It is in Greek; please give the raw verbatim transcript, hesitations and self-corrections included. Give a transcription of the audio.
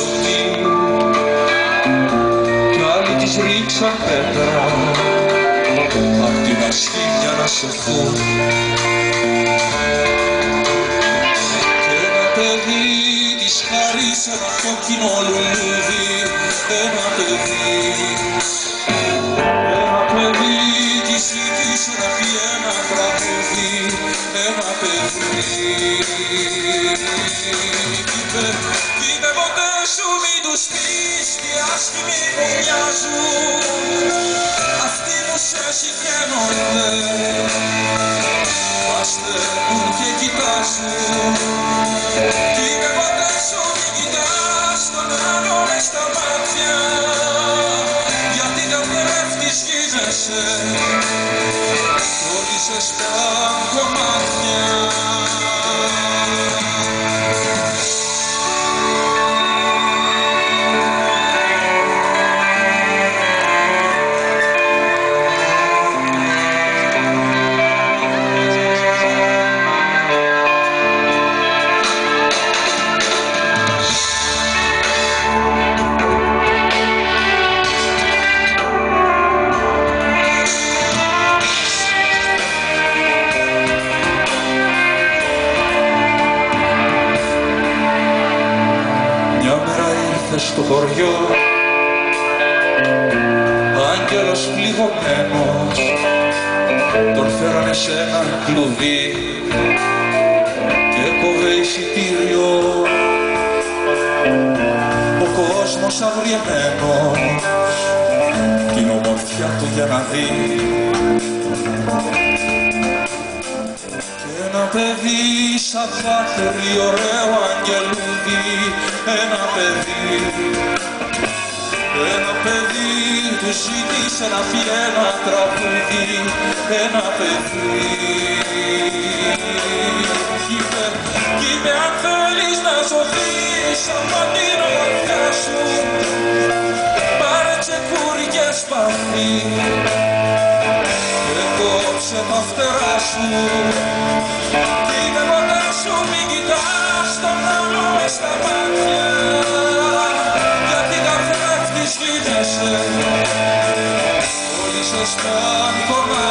σωθεί κι άλλοι της ρίξαν πέτρα απ' την ασχή για να σωθούν. Και ένα παιδί της χαρίσε ένα κόκκινο λουλούδι, ένα παιδί, ένα παιδί της ζήτησε να πει ένα τραγούδι, ένα παιδί. Είπε ποτέ σου μην τους πεις τι άσχημοι που μοιάζουν, αυτοί που σε συγχαίνονται, παστεύουν και κοιτάζουν. Είπε ποτέ σου μην κοιτάς τον άλλο μες στα μάτια, γιατί καθρέφτης γίνεσαι, κόλλησες τα κομμάτια. Στο χωριό άγγελος πληγωμένος, τον φέρανε σε ένα κλουβί και κόβε εισιτήριο ο κόσμος αγριεμένος την ομορφιά του για να δει. Και ένα παιδί σαν βάφερη ωραίο αγγελούδι, ένα παιδί, ένα παιδί του ζήτησε να πει ένα τραγούδι, ένα παιδί. Είπε, είπε αν θέλεις να σωθείς από την ομορφιά σου, πάρε τσεκούρι και σπαθί και κόψε τα φτερά σου. Είπε ποτέ σου μην κοιτάς τον άλλο μες στα μάτια, γιατί καθρέφτης γίνεσαι, κόλλησες τα κομμάτια.